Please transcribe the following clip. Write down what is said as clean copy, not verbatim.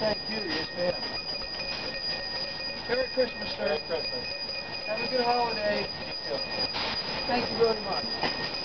Thank you. Yes, ma'am. Merry Christmas, sir. Merry Christmas. Have a good holiday. You too. Thank you very much.